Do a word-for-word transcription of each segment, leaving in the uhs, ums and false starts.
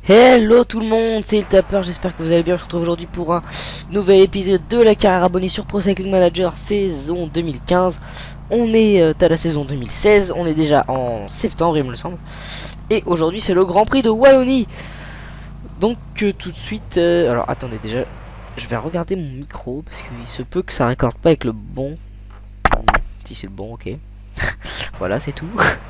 Hello tout le monde, c'est le Tapeur, j'espère que vous allez bien. Je vous retrouve aujourd'hui pour un nouvel épisode de la carrière abonnée sur Pro Cycling Manager saison deux mille quinze. On est euh, à la saison deux mille seize, on est déjà en septembre il me semble. Et aujourd'hui c'est le Grand Prix de Wallonie. Donc euh, tout de suite, euh, alors attendez déjà, je vais regarder mon micro parce qu'il se peut que ça récorde pas avec le bon. Hum, si c'est le bon, ok. Voilà, c'est tout.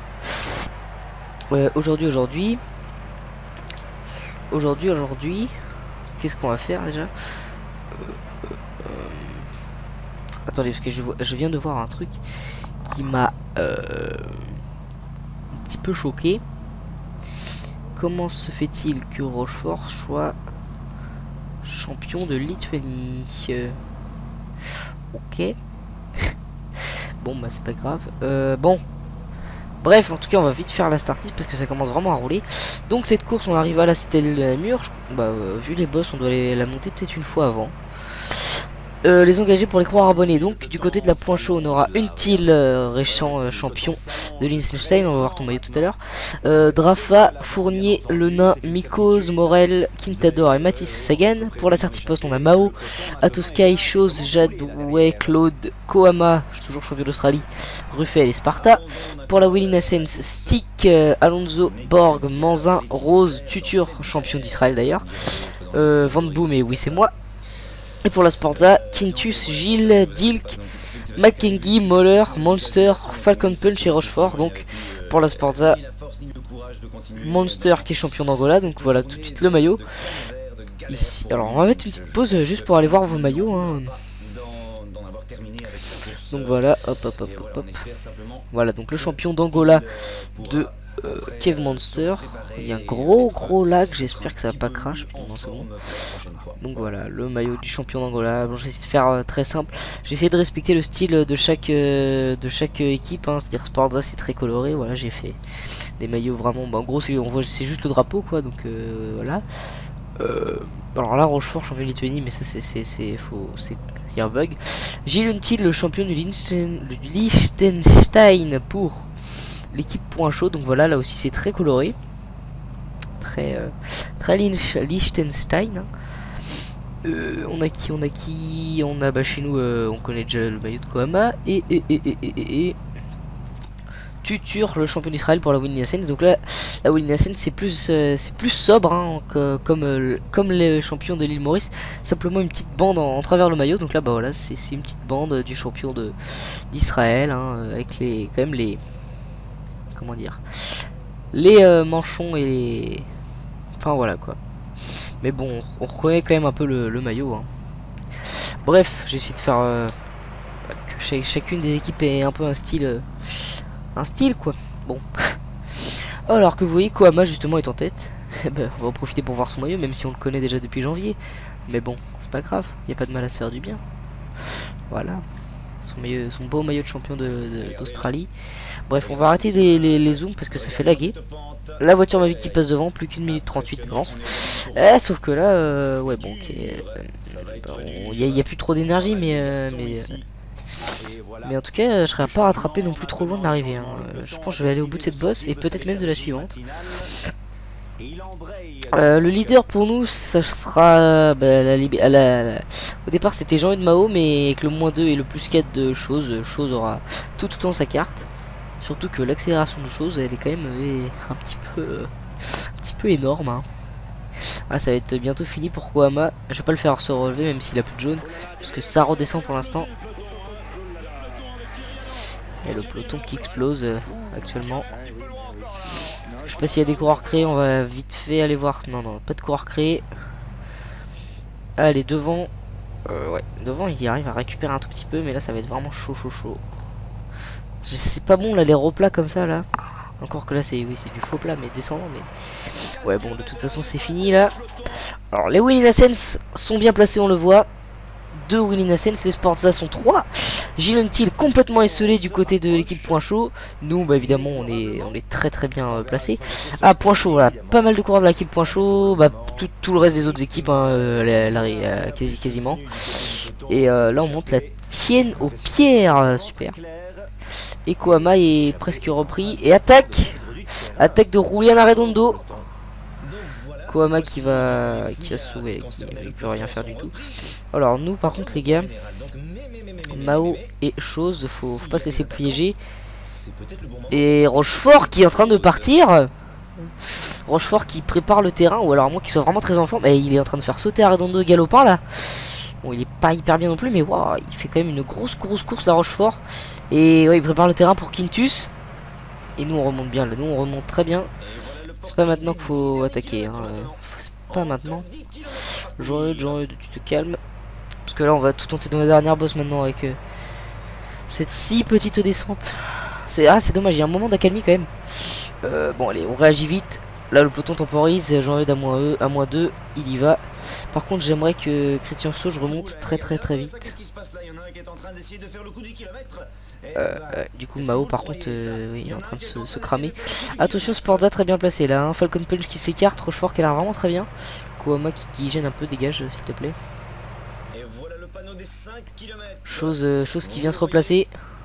euh, aujourd'hui, aujourd'hui... Aujourd'hui, aujourd'hui, qu'est-ce qu'on va faire déjà? euh, euh, euh, Attendez, parce que je, vois, je viens de voir un truc qui m'a euh, un petit peu choqué. Comment se fait-il que Rochefort soit champion de Lituanie? euh, Ok. Bon, bah c'est pas grave. Euh, bon. Bref, en tout cas, on va vite faire la start list parce que ça commence vraiment à rouler. Donc cette course, on arrive à la citadelle de Namur. Bah, euh, vu les boss, on doit les, la monter peut-être une fois avant. Euh, les engager pour les croire abonnés. Donc du côté de la Point Chaud, on aura Until euh, Réchant euh, champion de Liechtenstein. On va voir ton maillot tout à l'heure. euh, Drafa, Fournier, Le Nain, Mikos, Morel, Quintador et Mathis Sagan. Pour la Certipost, on a Mao, Atoskai, Chose, Jadway, Claude, Kohama, toujours champion d'Australie, Ruffel et Sparta. Pour la Willy Nassens, Stick, euh, Alonso, Borg, Manzin, Rose, Tutur, champion d'Israël d'ailleurs, euh, Van Boom et oui c'est moi. Et pour la Sporza, Quintus, Gilles, Dilk, McKengie, Moller, Monster, Falcon Punch et Rochefort. Donc pour la Sporza, Monster qui est champion d'Angola. Donc voilà tout de suite le maillot. Ici. Alors on va mettre une petite pause juste pour aller voir vos maillots. Hein. Donc voilà, hop hop hop hop hop. Voilà donc le champion d'Angola de euh, Kev Monster. Il y a un gros gros lag, j'espère que ça va pas crash. Non, c'est bon. Donc voilà, le maillot du champion d'Angola. Bon, j'ai essayé de faire euh, très simple. J'ai essayé de respecter le style de chaque euh, de chaque euh, équipe. Hein. C'est-à-dire Sporza c'est très coloré. Voilà, j'ai fait des maillots vraiment. Bah, en gros, c'est on voit c'est juste le drapeau quoi. Donc euh, voilà. Euh, alors là, Rochefort champion de Lituanie, mais ça c'est c'est c'est faux, c'est il y a un bug. Gilles Until, le champion du Liechtenstein pour l'équipe Point Chaud. Donc voilà, là aussi c'est très coloré, très euh, très Liechtenstein. Hein. Euh, on a qui, on a qui, on a bah chez nous, euh, on connaît déjà le maillot de Kohama et et et et et, et, et Tutur, le champion d'Israël pour la Willy Nassens. Donc là, la Willy Nassens c'est plus, euh, c'est plus sobre, hein, que, comme euh, comme les champions de l'île Maurice. Simplement une petite bande en, en travers le maillot. Donc là, bah voilà, c'est une petite bande du champion de d'Israël, hein, avec les, quand même les, comment dire, les euh, manchons et les, enfin voilà quoi. Mais bon, on reconnaît quand même un peu le, le maillot. Hein. Bref, j'ai essayé de faire euh, que ch chacune des équipes ait un peu un style. Euh, Un style quoi. Bon. Alors que vous voyez, Kohama justement est en tête. Ben, on va en profiter pour voir son maillot, même si on le connaît déjà depuis janvier. Mais bon, c'est pas grave, il n'y a pas de mal à se faire du bien. Voilà. Son, maillot, son beau maillot de champion d'Australie. Bref, on va arrêter les, les, les zooms parce que ça fait laguer. La voiture Mavic qui passe devant, plus qu'une minute trente-huit d'avance. Eh, sauf que là, euh, ouais, bon, ok. Il euh, n'y a, a plus trop d'énergie, mais. Euh, mais euh, Mais en tout cas, je serais pas rattrapé non plus trop loin de l'arrivée. Hein. Euh, je pense que je vais aller au bout de cette boss et peut-être même de la suivante. Euh, le leader pour nous, ça sera bah, la, la, la, la... Au départ, c'était Jean et de Mao, mais avec le moins deux et le plus quatre de Chose, Chose aura tout autant sa carte. Surtout que l'accélération de Chose, elle est quand même euh, un petit peu, euh, un petit peu énorme. Hein. Ah, ça va être bientôt fini pour Kohama. Je vais pas le faire se relever, même s'il a plus de jaune, parce que ça redescend pour l'instant. Et le peloton qui explose euh, actuellement. Je sais pas s'il y a des coureurs créés, on va vite fait aller voir. Non, non, pas de coureurs créés. Allez, devant. Euh, ouais, devant il arrive à récupérer un tout petit peu, mais là ça va être vraiment chaud, chaud, chaud. C'est pas bon là, les replats comme ça là. Encore que là c'est oui, c'est du faux plat, mais descendant. Mais ouais, bon, de toute façon c'est fini là. Alors, les Willy Nassens sont bien placés, on le voit. Deux Willy Nassens, les Sporza sont trois. Gilles Until complètement esselé du côté de l'équipe Point Chaud. Nous bah évidemment on est on est très très bien euh, placé. Ah, Point Chaud, voilà, pas mal de coureurs de l'équipe Point Chaud, bah tout, tout le reste des autres équipes, hein, euh, la, la, euh, quasi, quasiment. Et euh, là on monte la tienne aux pierres, euh, super. Et Kohama est presque repris et attaque, attaque de Julian Arredondo. Koama qui va qui va se sauver, qui ne peut rien faire du tout. Alors nous par contre les gars, Mao et Chose, faut, faut pas se laisser piéger. Et Rochefort qui est en train de partir. Rochefort qui prépare le terrain, ou alors à moins qu'il soit vraiment très en forme. Et il est en train de faire sauter Arredondo galopin là. Bon, il est pas hyper bien non plus, mais waouh, il fait quand même une grosse grosse course là Rochefort. Et ouais, il prépare le terrain pour Quintus. Et nous on remonte bien là, nous on remonte très bien. C'est pas maintenant qu'il faut attaquer, hein. C'est pas maintenant. Jean-Eudes, Jean-Eudes, tu te calmes. Parce que là on va tout tenter dans la dernière boss maintenant avec euh, cette si petite descente. C'est ah c'est dommage, il y a un moment d'accalmie quand même. Euh, bon allez, on réagit vite. Là le peloton temporise, Jean-Eudes à moins E, à moins deux, il y va. Par contre j'aimerais que Christian Sauge remonte très très très vite. Euh, euh, du coup Mao par contre euh, oui, il est en train de se, se cramer. Attention Sportza très bien placé là, hein. Falcon Punch qui s'écarte, Rochefort qui a l'air vraiment très bien. Koama qui, qui gêne un peu, dégage s'il te plaît. Chose, euh, chose qui vient se replacer.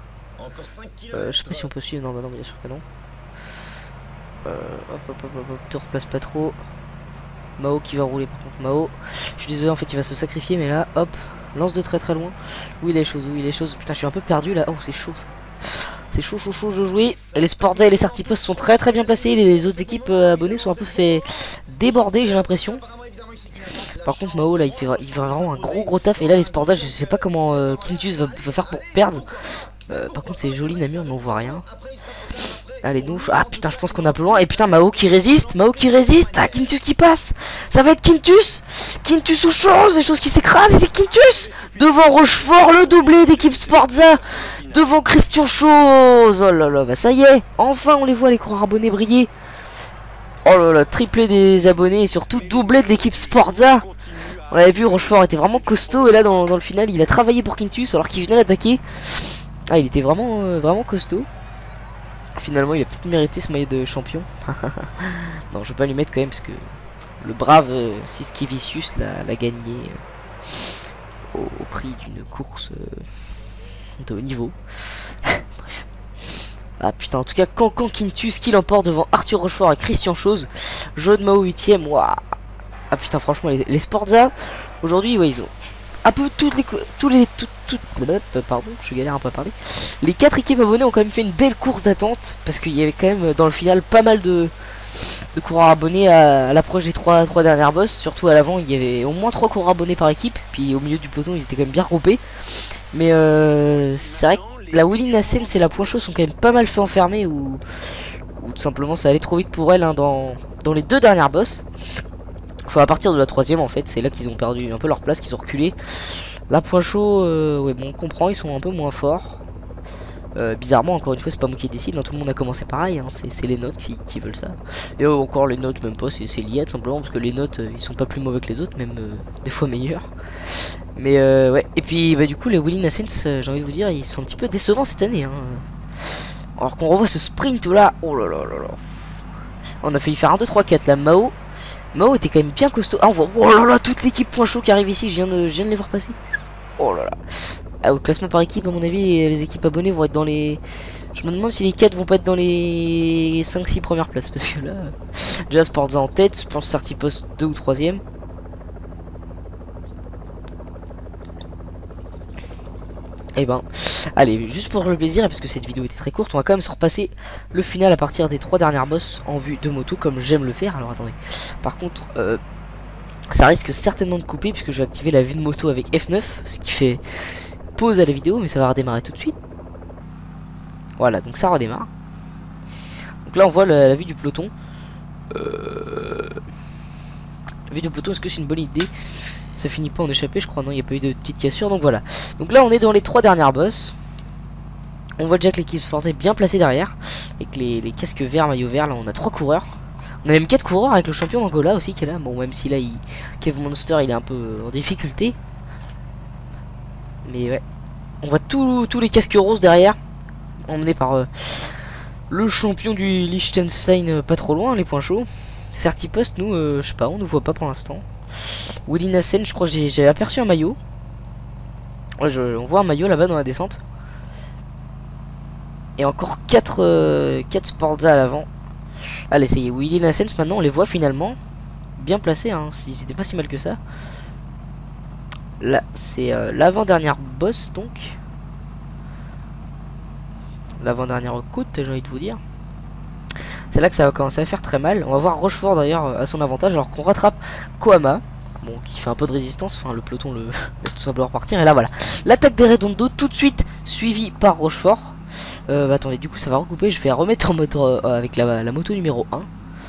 Euh, je sais pas si on peut suivre, non bah non bien sûr que non. Euh, hop hop hop hop, hop, te replace pas trop. Mao qui va rouler par contre, Mao. Je suis désolé en fait il va se sacrifier mais là hop. Lance de très très loin. Où il est chose, où il est chose. Putain je suis un peu perdu là. Oh c'est chaud ça. C'est chaud chaud chaud de jouer. Et les Sportza et les Sartipos sont très très bien placés. Les autres équipes euh, abonnées sont un peu fait déborder j'ai l'impression. Par contre Mao là il fait, il fait vraiment un gros gros taf. Et là les Sportza je sais pas comment euh, Quintus va, va faire pour perdre. euh, Par contre c'est joli Namur mais on voit rien. Allez nous, ah putain je pense qu'on est un peu loin. Et putain Mao qui résiste, Mao qui résiste. Ah Quintus qui passe. Ça va être Quintus. Quintus ou Chose, les choses qui s'écrasent. Et c'est Quintus. Devant Rochefort, le doublé d'équipe Sportza. Devant Christian Chose. Oh là là, bah ça y est. Enfin on les voit les coureurs abonnés briller. Oh là là, triplé des abonnés et surtout doublé de l'équipe Sportza. On l'avait vu, Rochefort était vraiment costaud. Et là dans, dans le final il a travaillé pour Quintus alors qu'il venait l'attaquer. Ah il était vraiment, euh, vraiment costaud. Finalement il a peut-être mérité ce maillot de champion. Non je vais pas lui mettre quand même parce que le brave euh, Siskevicius l'a gagné euh, au, au prix d'une course euh, de haut niveau. Bref. Ah putain en tout cas quand, quand Quintus qui l'emporte devant Arthur Rochefort et Christian Chose. Jaune Mao huitième. Waouh. Ah putain franchement les, les Sportza aujourd'hui ouais ils ont un peu toutes les tous les toutes toutes pardon je galère un peu à parler. Les quatre équipes abonnées ont quand même fait une belle course d'attente parce qu'il y avait quand même dans le final pas mal de de coureurs abonnés à, à l'approche des trois trois dernières boss. Surtout à l'avant il y avait au moins trois coureurs abonnés par équipe, puis au milieu du peloton ils étaient quand même bien regroupés. Mais euh, c'est vrai que la Willy Nassens et la Point Chaud sont quand même pas mal fait enfermer ou, ou tout simplement ça allait trop vite pour elle hein, dans, dans les deux dernières boss. Enfin à partir de la troisième en fait, c'est là qu'ils ont perdu un peu leur place, qu'ils ont reculé. La Point Chaud, euh, ouais bon on comprend, ils sont un peu moins forts. Euh, bizarrement encore une fois c'est pas moi qui décide, hein, tout le monde a commencé pareil, hein, c'est les notes qui, qui veulent ça. Et euh, encore les notes même pas, c'est lié simplement parce que les notes euh, ils sont pas plus mauvais que les autres, même euh, des fois meilleurs. Mais euh, ouais, et puis bah du coup les Willy Nassens, euh, j'ai envie de vous dire, ils sont un petit peu décevants cette année. Hein. Alors qu'on revoit ce sprint là, oh là là là là. On a failli faire un, deux, trois, quatre là, Mao. Mao était quand même bien costaud. Ah on voit, oh là là, toute l'équipe Point Chaud qui arrive ici, je viens, de, je viens de les voir passer. Oh là là. Ah, au classement par équipe à mon avis les, les équipes abonnées vont être dans les... Je me demande si les quatre vont pas être dans les cinq six premières places. Parce que là, déjà Sportza en tête, je pense Sartipos deux ou troisième. Et ben, allez, juste pour le plaisir, et parce que cette vidéo était très courte, on va quand même se repasser le final à partir des trois dernières boss en vue de moto, comme j'aime le faire. Alors attendez, par contre, euh, ça risque certainement de couper, puisque je vais activer la vue de moto avec F neuf, ce qui fait pause à la vidéo, mais ça va redémarrer tout de suite. Voilà, donc ça redémarre. Donc là, on voit la, la vue du peloton. Euh... La vue du peloton, est-ce que c'est une bonne idée? Ça finit pas en échappé, je crois. Non, il n'y a pas eu de petite cassure. Donc voilà. Donc là, on est dans les trois dernières boss. On voit déjà que l'équipe Sportza est bien placée derrière. Avec les, les casques verts, maillot vert. Là, on a trois coureurs. On a même quatre coureurs avec le champion d'Angola aussi qui est là. Bon, même si là, il... Kev Monster, il est un peu en difficulté. Mais ouais. On voit tous les casques roses derrière. Emmené par euh, le champion du Liechtenstein, euh, pas trop loin, les Points Chauds. Certipost, nous, euh, je sais pas, on ne voit pas pour l'instant. Willy Nassens, je crois que j'ai aperçu un maillot. Ouais, je, on voit un maillot là-bas dans la descente. Et encore quatre euh, Sportza à l'avant. Allez, ça y est, Willy Nassens, maintenant on les voit finalement. bien placés, hein, si c'était pas si mal que ça. Là, c'est euh, l'avant-dernière boss, donc. L'avant-dernière côte, j'ai envie de vous dire. C'est là que ça va commencer à faire très mal. On va voir Rochefort d'ailleurs à son avantage, alors qu'on rattrape Koama. Bon, qui fait un peu de résistance, enfin le peloton le laisse tout simplement repartir. Et là voilà, l'attaque des Redondo tout de suite suivie par Rochefort. Euh, bah, attendez, du coup ça va recouper, je vais remettre en mode euh, avec la, la moto numéro un.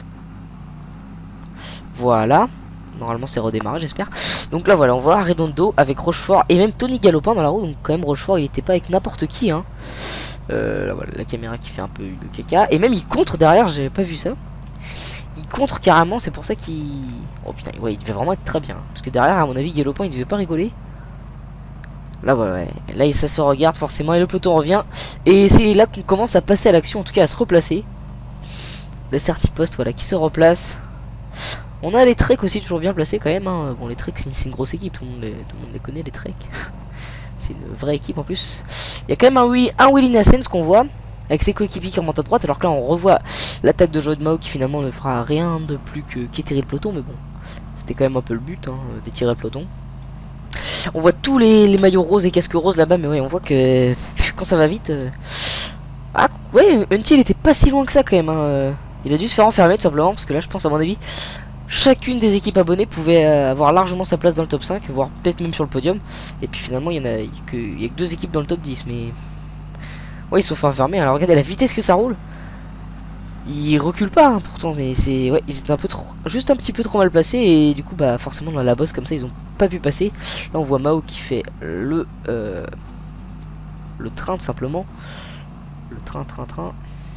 Voilà, normalement c'est redémarré j'espère. Donc là voilà, on voit Redondo avec Rochefort et même Tony Galopin dans la roue. Donc quand même Rochefort il était pas avec n'importe qui hein. Euh, là voilà, la caméra qui fait un peu le caca. Et même il contre derrière, j'avais pas vu ça. Il contre carrément, c'est pour ça qu'il... Oh putain, ouais, il devait vraiment être très bien. Parce que derrière, à mon avis, Galopin, il devait pas rigoler. Là, voilà, ouais. Là, ça se regarde forcément et le peloton revient. Et c'est là qu'on commence à passer à l'action, en tout cas à se replacer. Le Certipost, voilà, qui se replace. On a les Trek aussi, toujours bien placés quand même. Hein. Bon, les Trek, c'est une, une grosse équipe, tout le monde les, tout le monde les connaît, les Trek. C'est une vraie équipe en plus. Il y a quand même un, Willy, un Willy Nassens qu'on voit. Avec ses coéquipiers qui remontent à droite, alors que là on revoit l'attaque de Joe de Mao qui finalement ne fera rien de plus que qu'étirer le peloton, mais bon, c'était quand même un peu le but hein, d'étirer le peloton. On voit tous les, les maillots roses et casques roses là-bas, mais ouais, on voit que quand ça va vite... Euh... Ah ouais, Until était pas si loin que ça quand même, hein. Il a dû se faire enfermer tout simplement, parce que là je pense à mon avis, chacune des équipes abonnées pouvait euh, avoir largement sa place dans le top cinq, voire peut-être même sur le podium, et puis finalement il y en a, il y a que, il y a que deux équipes dans le top dix, mais... Ouais, ils sont fait enfermer. Alors regardez la vitesse que ça roule. Ils reculent pas hein, pourtant, mais c'est ouais, ils étaient un peu trop, juste un petit peu trop mal placés et du coup bah forcément dans la bosse comme ça ils ont pas pu passer. Là on voit Mao qui fait le euh, le train tout simplement. Le train, train, train.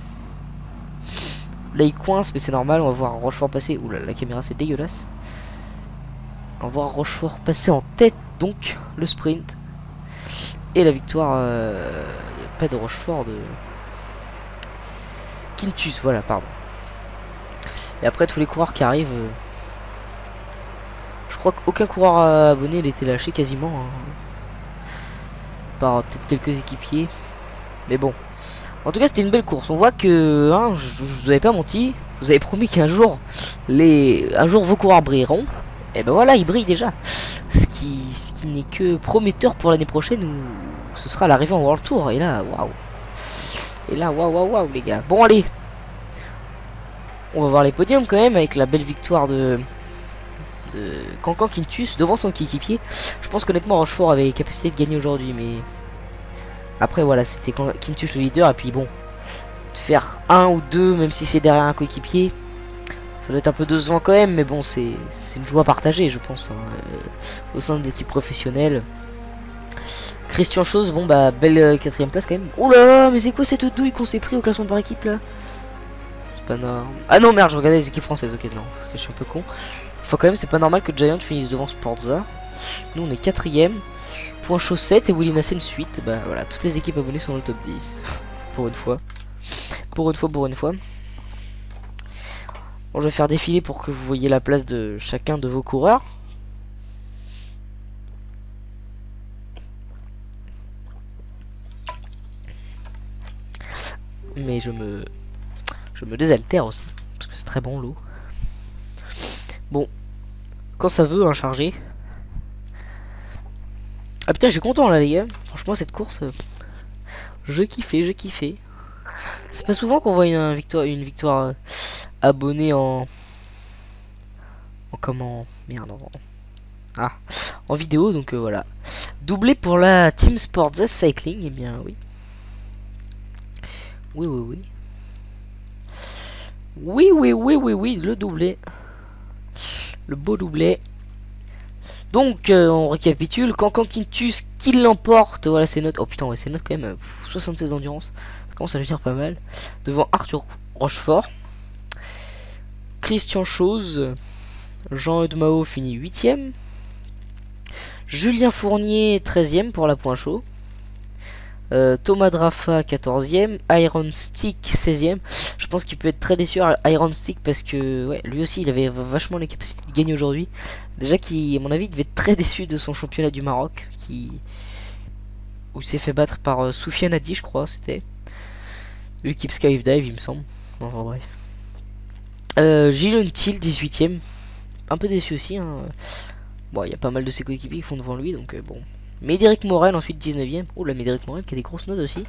Là il coince mais c'est normal. On va voir Rochefort passer. Ouh là, la caméra c'est dégueulasse. On va voir Rochefort passer en tête donc le sprint et la victoire. Euh, pas de Rochefort de Quintus, voilà, pardon. Et après tous les coureurs qui arrivent, euh, je crois qu'aucun coureur abonné n'était lâché quasiment, hein, par peut-être quelques équipiers. Mais bon, en tout cas c'était une belle course. On voit que, hein, je, je vous avais pas menti, vous avez promis qu'un jour, les, un jour vos coureurs brilleront. Et ben voilà, ils brillent déjà. Ce qui, ce qui n'est que prometteur pour l'année prochaine où ce sera l'arrivée en World Tour. Et là, waouh. Et là, waouh, waouh, waouh, les gars. Bon, allez. On va voir les podiums quand même, avec la belle victoire de, de Cancan Quintus devant son équipier. Je pense qu'honnêtement, Rochefort avait capacité de gagner aujourd'hui, mais... Après, voilà, c'était Quintus le leader, et puis bon, de faire un ou deux, même si c'est derrière un coéquipier, ça doit être un peu décevant quand même, mais bon, c'est une joie partagée, je pense, hein, euh, au sein de l'équipe professionnelle. Christian Chose, bon bah belle euh, quatrième place quand même. Oh là là, mais c'est quoi cette douille qu'on s'est pris au classement par équipe là? C'est pas normal. Ah non merde, je regardais les équipes françaises, ok non, parce que je suis un peu con. Enfin quand même, c'est pas normal que Giant finisse devant Sportza. Nous on est quatrième. Point chaud sept et Willy Nassen suite. Bah voilà, toutes les équipes abonnées sont dans le top dix. Pour une fois. Pour une fois, pour une fois. Bon, je vais faire défiler pour que vous voyez la place de chacun de vos coureurs. Mais je me je me désaltère aussi parce que c'est très bon l'eau. Bon, quand ça veut hein, charger. Ah putain, je suis content là les gars. Franchement cette course, euh, je kiffais, je kiffais. C'est pas souvent qu'on voit une victoire, une victoire euh, abonnée en en comment merde en... ah en vidéo donc euh, voilà. Doublé pour la Team Sports Cycling, et eh bien oui. Oui, oui, oui. Oui, oui, oui, oui, oui, le doublé. Le beau doublé. Donc, euh, on récapitule. Cancan Quintus qui l'emporte. Voilà, c'est notre... Oh putain, ouais, c'est notre quand même. Pff, soixante-seize d'endurance. Ça commence à devenir pas mal. Devant Arthur Rochefort. Christian Chose. Jean-Eudes Mao finit huitième. Julien Fournier, treizième pour la point chaud. Euh, Thomas Drafa quatorzième, Iron Stick seizième. Je pense qu'il peut être très déçu Iron Stick parce que ouais, lui aussi il avait vachement les capacités de gagner aujourd'hui. Déjà qui à mon avis devait être très déçu de son championnat du Maroc qui où il s'est fait battre par euh, Soufiane Hadi je crois c'était. L'équipe Skydive il me semble. Enfin bref. Euh, Gilles Until dix-huitième un peu déçu aussi. Hein. Bon, il y a pas mal de ses coéquipiers qui font devant lui, donc euh, bon. Médéric Morel, ensuite dix-neuvième. Oh là, Médéric Morel qui a des grosses notes aussi.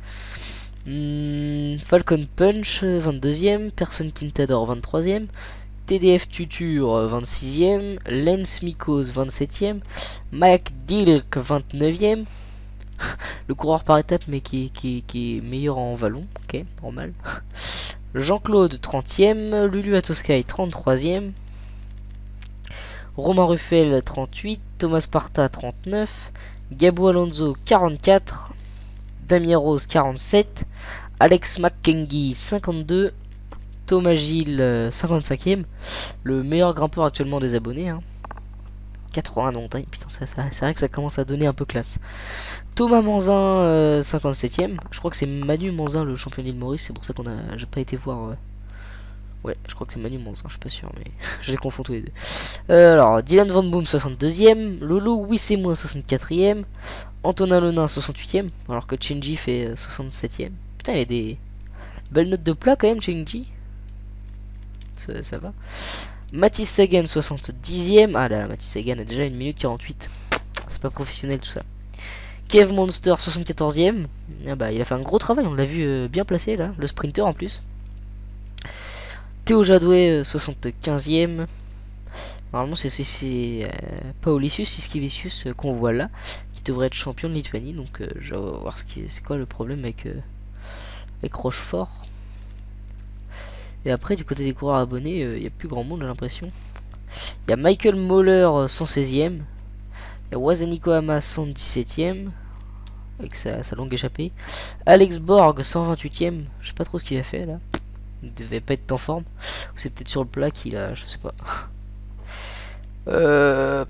Hmm, Falcon Punch, vingt-deuxième. Person Quintador, vingt-troisième. T D F Tutur, vingt-sixième. Lens Mikos, vingt-septième. Mike Dilk, vingt-neuvième. Le coureur par étape, mais qui, qui, qui est meilleur en vallon. Ok, normal. Jean-Claude, trentième. Lulu Atoskai, trente-troisième. Romain Ruffel, trente-huit. Thomas Parta, trente-neuf. Gabo Alonso, quarante-quatre. Damien Rose, quarante-sept. Alex McKengie, cinquante-deux. Thomas Gilles, cinquante-cinquième. Le meilleur grimpeur actuellement des abonnés. Hein. quatre-vingts de montagne. Putain, ça, ça, c'est vrai que ça commence à donner un peu classe. Thomas Manzin, euh, cinquante-septième. Je crois que c'est Manu Manzin, le champion d'île Maurice. C'est pour ça qu'on a. J'ai pas été voir. Euh... Ouais, je crois que c'est Manu Manzin. Je suis pas sûr, mais je les confonds tous les deux. Euh, alors, Dylan Van Boom, soixante-deuxième. Lolo Wissemouin, soixante-quatrième. Antonin Lenin, soixante-huitième. Alors que Chenji fait euh, soixante-septième. Putain, il y a des belles notes de plat quand même, Chenji. Ça, ça va. Mathis Sagan, soixante-dixième. Ah là là, Mathis Sagan a déjà une minute quarante-huit. C'est pas professionnel tout ça. Kev Monster, soixante-quatorzième. Ah bah, il a fait un gros travail, on l'a vu euh, bien placé là. Le sprinter en plus. Théo Jadouet, euh, soixante-quinzième. Normalement, c'est euh, Paulicius Iskivicius euh, qu'on voit là, qui devrait être champion de Lituanie. Donc, euh, je vais voir ce qui c'est quoi le problème avec, euh, avec Rochefort. Et après, du côté des coureurs abonnés, il euh, n'y a plus grand monde, j'ai l'impression. Il y a Michael Moller, euh, cent seizième. Il y a Wazaniko Hama, cent dix-septième. Avec sa, sa longue échappée. Alex Borg, cent vingt-huitième. Je sais pas trop ce qu'il a fait là. Il devait pas être en forme. Ou c'est peut-être sur le plat qu'il a. Je sais pas. Euh...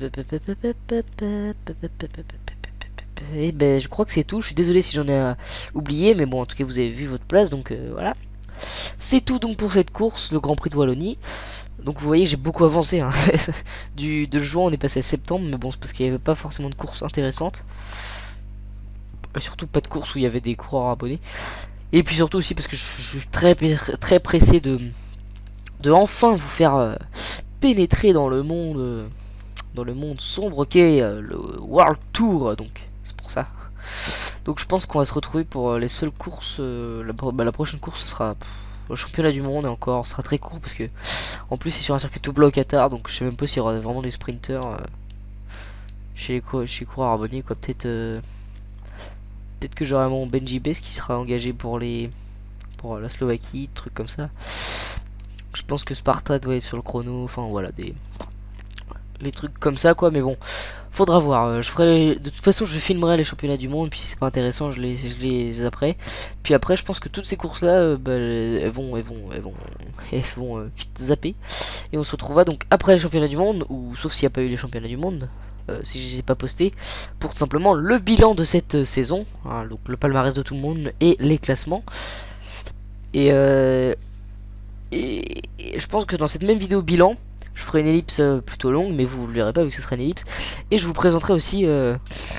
Et ben, je crois que c'est tout. Je suis désolé si j'en ai euh, oublié. Mais bon, en tout cas, vous avez vu votre place. Donc euh, voilà. C'est tout donc pour cette course, le Grand Prix de Wallonie. Donc vous voyez, j'ai beaucoup avancé. Hein. du, de juin, on est passé à septembre. Mais bon, c'est parce qu'il n'y avait pas forcément de courses intéressantes. Et surtout pas de courses où il y avait des coureurs abonnés. Et puis surtout aussi parce que je, je suis très, très pressé de, de enfin vous faire euh, pénétrer dans le monde euh, dans le monde sombre qu'est euh, le World Tour. Donc c'est pour ça. Donc je pense qu'on va se retrouver pour euh, les seules courses. Euh, la, bah, la prochaine course ce sera pff, le championnat du monde et encore ce sera très court parce que en plus c'est sur un circuit tout blanc au Qatar. Donc je sais même pas s'il y aura vraiment des sprinters euh, chez les chez les coureurs abonnés quoi. Peut-être euh, peut-être que j'aurai mon Benji Bess qui sera engagé pour les pour la Slovaquie, trucs comme ça. Je pense que Sparta doit être sur le chrono. Enfin voilà des les trucs comme ça quoi, mais bon, faudra voir. Je ferai, de toute façon, je filmerai les championnats du monde, puis si c'est pas intéressant, je les, je les après. Puis après, je pense que toutes ces courses là, euh, bah, elles vont, elles vont, elles vont, elles vont euh, vite zapper. Et on se retrouvera donc après les championnats du monde, ou sauf s'il n'y a pas eu les championnats du monde, euh, si je les ai pas postés, pour tout simplement le bilan de cette euh, saison, hein, donc le palmarès de tout le monde et les classements. Et, euh, et, et je pense que dans cette même vidéo bilan, je ferai une ellipse euh, plutôt longue, mais vous ne le verrez pas vu que ce sera une ellipse. Et je vous présenterai aussi... Euh,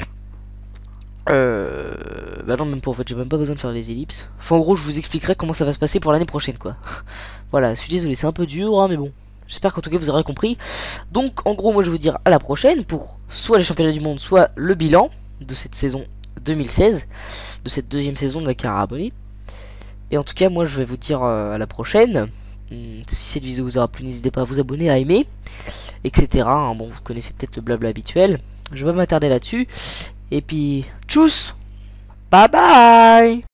euh, bah non, même pas en fait, j'ai même pas besoin de faire les ellipses. Enfin, en gros, je vous expliquerai comment ça va se passer pour l'année prochaine, quoi. Voilà, je suis désolé, c'est un peu dur, hein, mais bon. J'espère qu'en tout cas vous aurez compris. Donc, en gros, moi je vais vous dire à la prochaine pour soit les championnats du monde, soit le bilan de cette saison deux mille seize, de cette deuxième saison de la Caraboni. Et en tout cas, moi je vais vous dire euh, à la prochaine. Si cette vidéo vous aura plu, n'hésitez pas à vous abonner, à aimer, et cetera. Hein, bon, vous connaissez peut-être le blabla habituel. Je vais m'attarder là-dessus. Et puis, tchuss, bye bye.